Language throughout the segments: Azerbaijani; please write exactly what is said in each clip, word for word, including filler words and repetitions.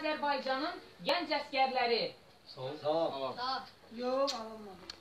Azərbaycanın gənc əskərləri. Sağ ol. Sağ ol. Yox, alınmadı.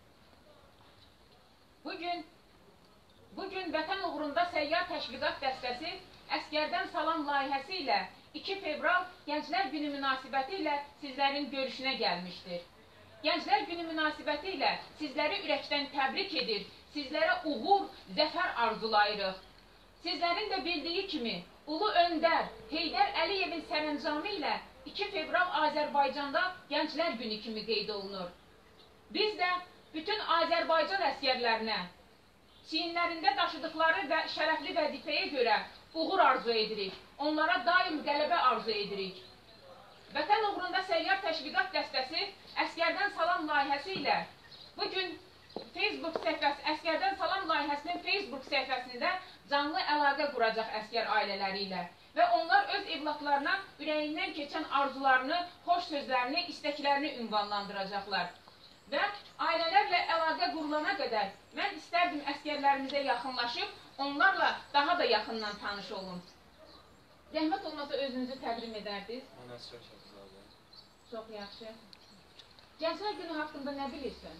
Bugün, bugün Vətən uğrunda səyyar təşviqat dəstəsi Əskərdən Salam layihəsi ilə iki fevral Gənclər Günü münasibəti ilə sizlərin görüşünə gəlmişdir. Gənclər Günü münasibəti ilə sizləri ürəkdən təbrik edir, sizlərə uğur, zəfər arzulayırıq. Sizlərin də bildiyi kimi, Ulu Öndər Heydər Əliyevin sərəncamı ilə iki fevral Azərbaycanda Gənclər Günü kimi qeyd olunur. Biz də bütün Azərbaycan əskərlərinə çiyinlərində daşıdıqları və şərəfli vəzifəyə görə uğur arzu edirik. Onlara daim qələbə arzu edirik. Vətən uğrunda səyyar təşviqat dəstəsi Əskərdən Salam layihəsi ilə bugün Facebook səhifəsi, Əskərdən Salam layihəsinin Facebook səhifəsində canlı əlaqə quracaq əskər ailələri ilə və onlar öz evlatlarına ürəyindən keçən arzularını, xoş sözlərini, istəklərini ünvanlandıracaqlar. Və ailələrlə əlaqə qurulana qədər mən istərdim əskərlərimizə yaxınlaşıb, onlarla daha da yaxından tanış olun. Zəhmət olmasa özünüzü təqdim edərdiniz. Mən əsgər Şəhzadə. Çox yaxşı. Gənclər Günü haqqında nə bilirsən?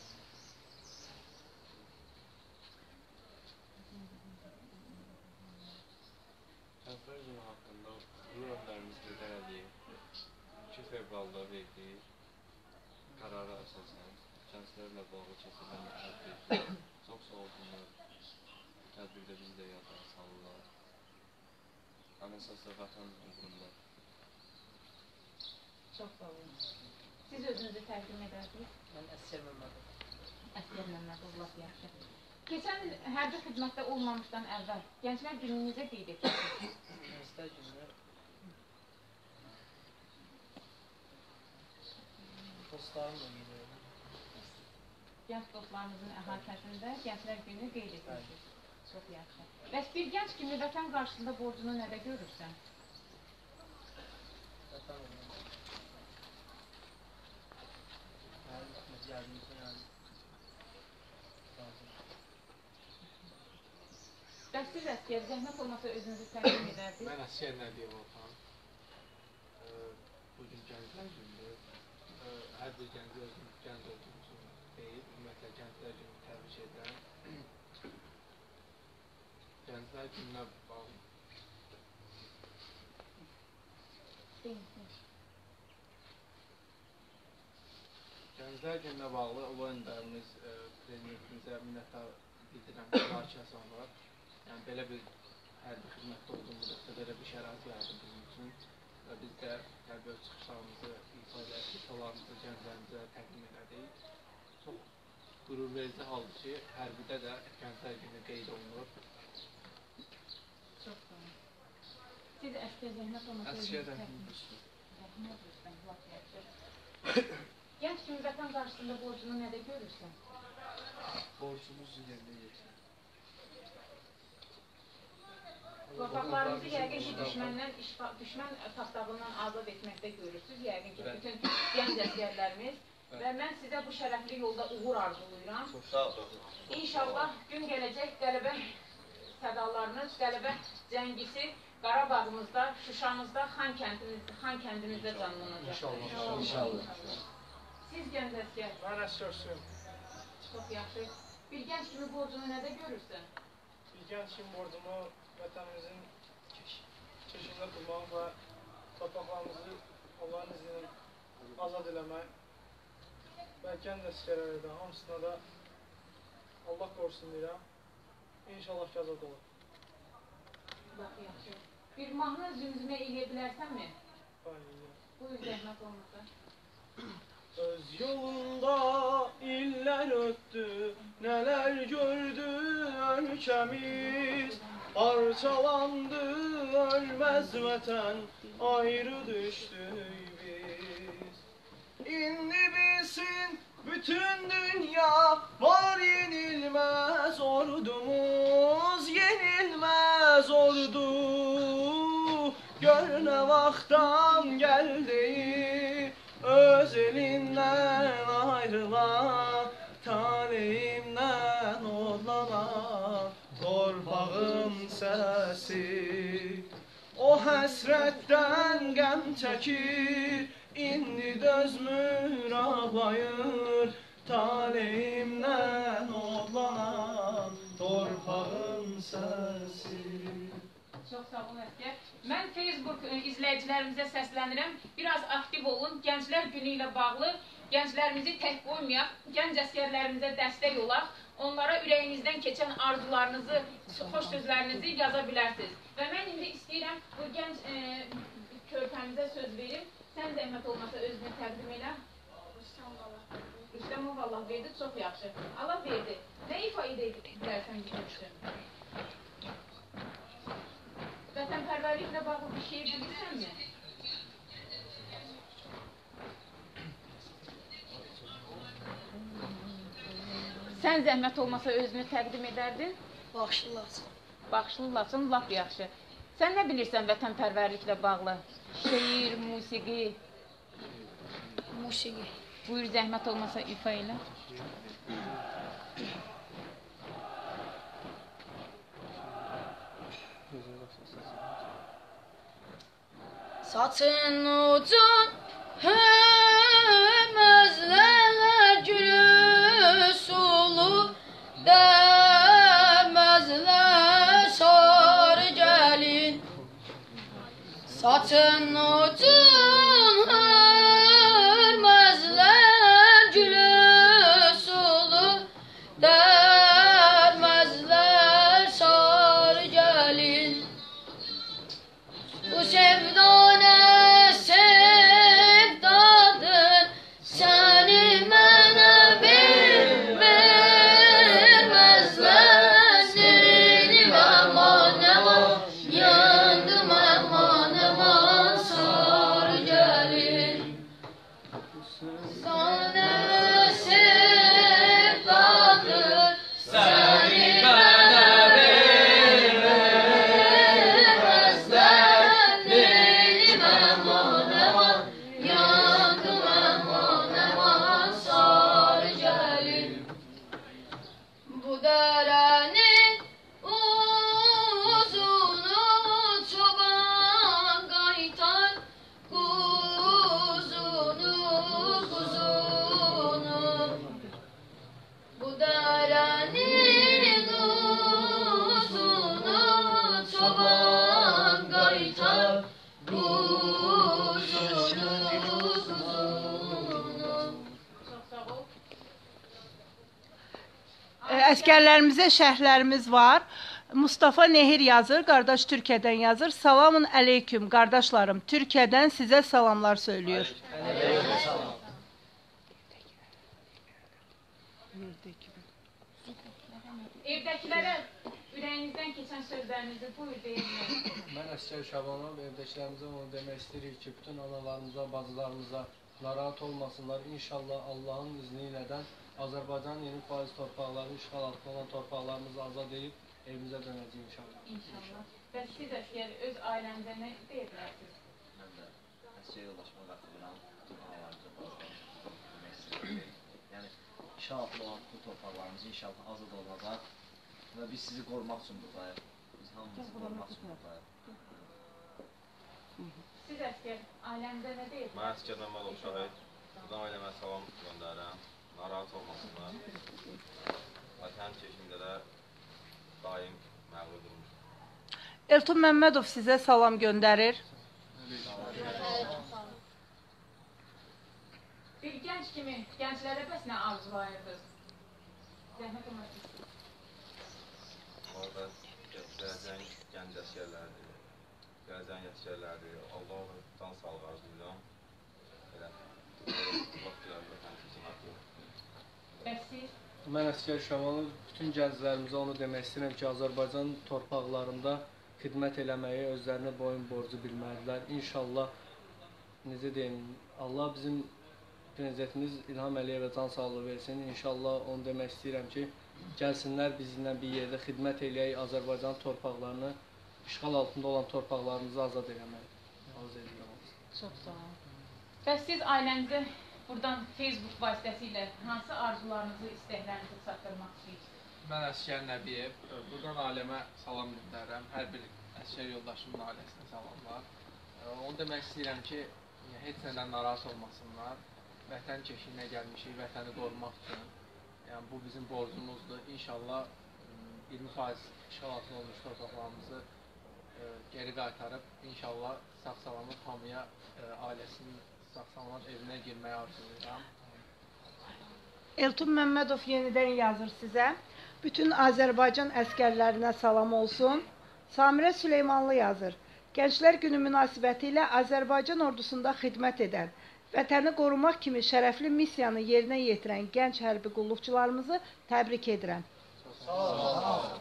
Gənclər Günü haqqında Ulu Öndərimiz Heydər Əliyev iki fevralda verdiyi qərara əsasən gənclərlə bağlı keçirilən tədbir çox sağ olsunlar. Tədbirdə bizi də yadına salırlar. Ən əsasda vətən uğrunda. Çox sağ olun. Siz özünüzü təqdim edərsiniz? Mən Əsgər Məmmədov. Əsgər Məmmədov, laf yaxşı. Keçən il hərbi xidmətdə olmamışdan əvvəl Gənclər Günü necə qeyd edirsiniz? Gənclər Günü dostlarımla gedirəm. Gənc dostlarımızın əhatəsində Gənclər Günü qeyd edirsiniz. Çox yaxşı. Bəs bir gənc kimi vətən qarşısında borcunu nədə görürsən? Vətən uğrunda. Hərbi xidmət yardımcısı yəni. Bəs siz əskər, zəhmət olmasa özünüzü təqdim edərdiniz? Mən Əsgər Nəbiyev Orxan. Bugün Gənclər Günüdür. Hər bir gənc özünü gənc olduğumuzu deyib, ümumiyyətlə Gənclər Günü təbrik edirəm. Gənclər Gününə bağlı. Gənclər Gününə bağlı Ulu Öndərimiz prezidentimizə minnətdar bildirəm müzakirəsi var. Yəni belə bir hərbi xidmətdə olduğumuzda belə bir şərait yaradır bizim üçün və biz də hərbi öz çıxışlarımızı, ifadə ifalarımızı gənclərimizə təqdim elədik. Çox qürur verici haldır ki, hərbidə də Gənclər Günü qeyd olunur. Çox sağ olun. Siz əskər zəhmət olmasa özünüzü təqdim edərsiniz. Gənc kimi vətən qarşısında borcunu nədə görürsən? Borcumuzu yerinə yetirir. Torpaqlarımızı yəqin ki, düşməndən, düşmən tapdağından azad etməkdə görürsünüz, yəqin ki, bütün gənc əskərlərimiz və mən sizə bu şərəfli yolda uğur arzulayıram. Çox sağ olun. İnşallah gün gələcək qələbə sədalarınız, qələbə cəngisi Qarabağımızda, Şuşamızda, Xan kəndimizdə canlanacaq. İnşallah. Siz gənc əskər. Mən Əsgər Hüseyn. Çox yaxşı. Bir gənc kimi borcunu nədə görürsən? Bir gənc kimi borcumu vətənimizin keşində tutmaq və torpaqlarımızı Allahın izni ilə azad eləmək və gənc əskərlərə də hamısına da Allah qorusun deyirəm. İnşallah ki, azad olur. Bax, yaxşı. Bir mahnı zümzümə eləyə bilərsənmi? Buyur, zəhmət olmasa. Öz yolunda iller öttü, neler gördü ölkemiz. Parçalandı ölmez vətən, ayrı düştük biz. İndi bilsin bütün dünya, var yenilmez ordumuz, yenilmez ordu. Gör nə vaxtdan gəldi, öz elindən ayrılan, taleyimdən odlanan torpağın səsi. O həsrətdən qəm çəkir, indi dözmür ağlayır, taleyimdən odlanan torpağın səsi. Çox sağ olun Əsgər. Mən Facebook izləyicilərimizə səslənirəm. Biraz aktiv olun. Gənclər günü ilə bağlı gənclərimizi tək qoymayaq. Gənc əsgərlərimizə dəstək olaq. Onlara ürəyinizdən keçən arzularınızı, xoş sözlərinizi yaza bilərsiniz. Və mən indi istəyirəm bu gənc e, körpəmizə söz verim. Sən zəhmət olmasa özünü təqdim elə. Rüstəmov Allah verdi, çox yaxşı. Allah verdi. Nə ifadə edərsən görüşdün? Vətənpərvərliklə bağlı bir şey bilirsənmi? Sən zəhmət olmasa özünü təqdim edərdin? Baxışlılasın. Baxışlılasın, lap yaxşı. Sən nə bilirsən vətənpərvərliklə bağlı? Şeir, musiqi? Musiqi. Buyur, zəhmət olmasa ifa elə. Saçın ucun hemezler gülü sulu demezler sarı gelin. Saçın ucun hemezler gülü sulu demezler sarı gelin. Bu sevdane sevdadır, seni mənə vermezler. Neylim aman aman, yandım aman aman, sarı gelin. Sana sevdadır, seni mənə Əskərlərimizə şərhlərimiz var. Mustafa Nehir yazır, qardaş Türkiyədən yazır. Selamun aleyküm, qardaşlarım. Türkiyədən sizə salamlar söylüyor. Evdəkilərə ürəyinizdən keçən sözlərinizi buyur deyirlər. Mən Əsgər Şabanov, evdəkilərimizə onu demək istəyirik ki, bütün analarımıza, bacılarımıza narahat olmasınlar. İnşallah Allahın izni ilədən Azərbaycanın yeni faiz torpaqlarını, işğal altında olan torpaqlarımızı azad edib evimizə dönəcək inşallah. İnşallah. Və siz Əsgər öz ailənizə nə deyə bilərsiniz? Mən də Əsgər yoldaşıma qatılıram. Bütün analarımıza, yəni işğal altında olan bu torpaqlarımız inşallah azad olacaq və biz sizi qorumaq üçün buradayıq. Biz hamımızı qorumaq üçün buradayıq. Siz Əsgər ailənizə nə deyə bilərsiniz? Mən Əsgər Məmmədov Şahid. Buradan ailəmə salam göndərirəm. Narahat olmasınlar. Vətən çeşimdə də daim məğlub olmuş. Elton Məmmədov sizə salam göndərir. Bir gənc kimi gənclərə bəs nə arzulayırdınız? Zəhmət olmasın. Orada gələcən gənc əsgərlərdir. Gələcən əsgərlərdir. Allah'a can sağlığı arzulayıram. Elə. Vaxt gələcək vətən çeşim haqqı. Mən Əsgər Şabanov, bütün gənclərimizə onu demək istəyirəm ki, Azərbaycan torpaqlarında xidmət eləməyi özlərinə boyun borcu bilməlidirlər. İnşallah, necə deyim, Allah bizim prezidentimiz İlham Əliyevə can sağlığı versin. İnşallah onu demək istəyirəm ki, gəlsinlər bizimlə bir yerdə xidmət eləyək, Azərbaycan torpaqlarını, işğal altında olan torpaqlarımızı azad eləmək. Çox sağ olun. Və siz ailənizə buradan Facebook vasitəsilə hansı arzularınızı, istəklərinizi çatdırmaq istəyirsiniz? Mən Əsgər Nəbiyev, buradan ailəmə salam göndərirəm. Hər bir əsgər yoldaşımın ailəsinə salamlar. E, Onu demək istəyirəm ki, heç nədən narahat olmasınlar. Vətən keşiyinə gəlmişik, vətəni qorumaq üçün. Yəni, bu bizim borcumuzdur. İnşallah iyirmi faiz işğal altında olmuş torpaqlarımızı e, geri qaytarıb, inşallah sağ-salamat hamıya, e, ailəsinin sağ-salamat evinə girməyə arzulayıram. Elton Məmmədov yenidən yazır sizə. Bütün Azərbaycan əskərlərinə salam olsun. Samirə Süleymanlı yazır. Gənclər Günü münasibəti ilə Azərbaycan ordusunda xidmət edən, vətəni qorumaq kimi şərəfli missiyanı yerinə yetirən gənc hərbi qulluqçularımızı təbrik edirəm. Sağ olun.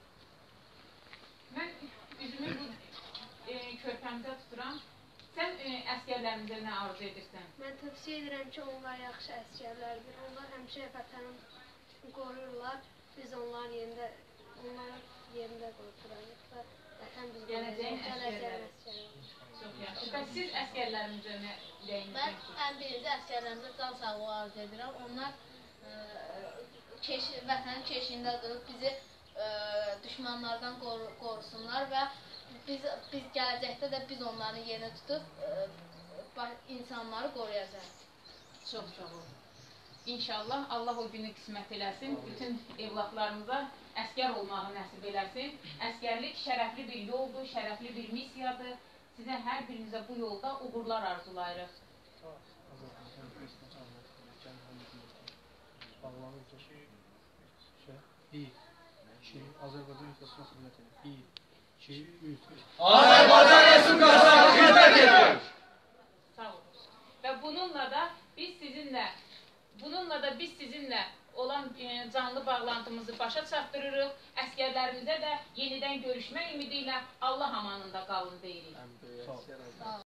Mən üzümü bu e, körpəmizə tuturam. Sən e, əskərlərimizə nə arzu edirsən? Mən tövsiyə edirəm ki, onlar yaxşı əskərlərdir. Onlar həmişə vətəni qoruyurlar. Biz onların yerində, onların yerində qoruyuruz və vətən biz Gələcəyin əskərləri. əskərlər. Çox yaxşı. Bəs siz əskərlərimizə nə Mən deyinirsiniz? ən birinci əsgərlərimizə can sağlığı arzu edirəm. Onlar ə, keş, vətənin keşiyində durub bizi ə, düşmanlardan qor qorusunlar və biz, biz gələcəkdə də biz onların yerini tutub ə, insanları qoruyacağıq. Çox sağ olun. İnşallah Allah o günü qismət eləsin. Bütün evlatlarımıza əskər olmağı nəsib eləsin. Əskərlik şərəfli bir yoldur, şərəfli bir missiyadır. Sizə hər birinizə bu yolda uğurlar arzulayırıq. Bir, iki, Azərbaycan Respublikasına xidmət edir. Bir, iki, üç. Azərbaycan Respublikasına xidmət edir. Sağ olun. Və bununla da biz sizinlə bununla da biz sizinlə olan e, canlı bağlantımızı başa çatdırırıq. Əskərlərimizə də yenidən görüşmək ümidi ilə Allah amanında qalın deyirik. Ən böyük əsgər.